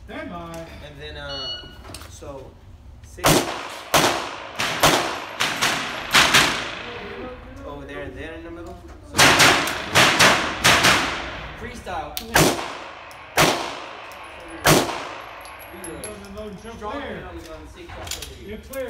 Stand by. And then, so 6 over there and then in the middle. So, freestyle. You're clear.